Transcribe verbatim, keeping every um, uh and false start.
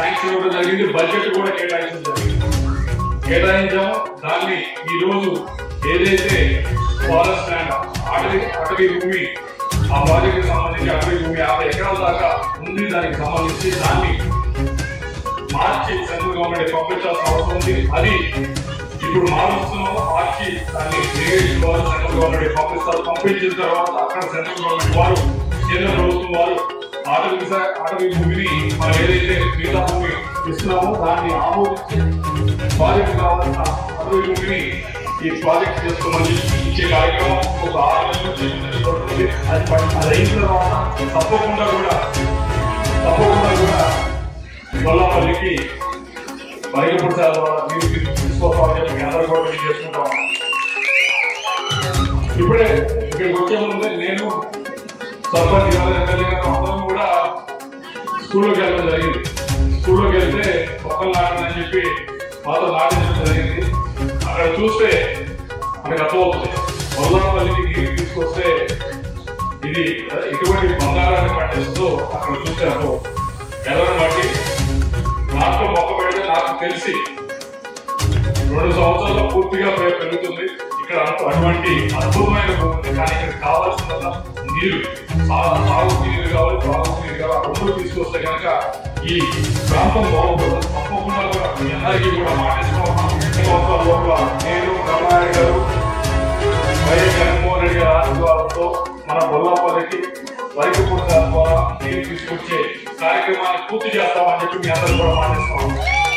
Sanction ఇవ్వడం జరిగింది, budget కూడా కేటాయించడం జరిగింది. కేటాయించాము. దాన్ని ఈ రోజు ఏదైతే ఫారెస్ట్ ల్యాండ్ అటవీ అటవీ భూమి ఆ ప్రాజెక్టుకి సంబంధించి అటవీ భూమి యాభై ఎకరాల దాకా ఉంది, దానికి సంబంధించి దాన్ని మార్చి సెంట్రల్ గవర్నమెంట్ పంపించాల్సిన అవసరం ఉంది. అది ఇప్పుడు మారుస్తున్నాము. మార్చి దాన్ని ఇరిగేషన్ వారు సెంట్రల్ గవర్నమెంట్ పంపిస్తారు. పంపించిన తర్వాత అక్కడ సెంట్రల్ గవర్నమెంట్ వారు కేంద్ర ప్రభుత్వం వారు అటవీ అటవీ భూమిని మనం ఏదైతే మిగతా భూమి ఇస్తున్నామో దాన్ని ఆమోదించి ప్రాజెక్టు కావాల్సిన అటవీ భూమిని ఈ ప్రాజెక్ట్ చేసుకోమని ఇచ్చే కార్యక్రమం ఒక ఆరు నెలల పడుతుంది. అది అది అయిన తర్వాత తప్పకుండా కూడా తప్పకుండా కూడా గొల్లపల్లికి బయటపూడి సార్ నీరు తీసుకోవాలని చెప్పి మీ అందరూ కూడా మేము చేసుకుంటాం. ఇప్పుడే ఇక్కడికి వచ్చే ముందే నేను సర్పంచ్ ఎమ్మెల్యే గారు అందరం కూడా స్కూల్లోకి వెళ్ళడం జరిగింది. స్కూల్లోకి వెళ్తే మొక్కలు నాటని చెప్పి మాతో నాటించడం జరిగింది. అక్కడ చూస్తే మనకు అర్థమవుతుంది, గొల్లపల్లికి నీరు తీసుకొస్తే ఇది ఎటువంటి బంగారాన్ని పండిస్తుందో అక్కడ చూస్తే అర్థం. ఎదరని బట్టి నాతో మొక్క పెడితే నాకు తెలిసి రెండు సంవత్సరాల్లో పూర్తిగా పెరుగుతుంది. ఇక్కడ అటువంటి అద్భుతమైన భూమి, కానీ ఇక్కడ కావాల్సిన నీరు సాగు నీరు కావాలి, తాగు నీరు కావాలి. రెండు తీసుకొస్తే కనుక ఈ ప్రాంతం బాగుంటుంది. తప్పకుండా కూడా మీ అందరికీ కూడా మాటిస్తున్నాం. సంవత్సరాల లోపల నేను రమణారెడ్డి గారు వైఎస్ జగన్మోహన్ రెడ్డి గారి ఆశీర్వాదంతో మన గొల్లపల్లికి బయటపూడి ద్వారా నీరు తీసుకొచ్చే కార్యక్రమాన్ని పూర్తి చేస్తామని చెప్పి మీ అందరూ కూడా మాటిస్తున్నాం.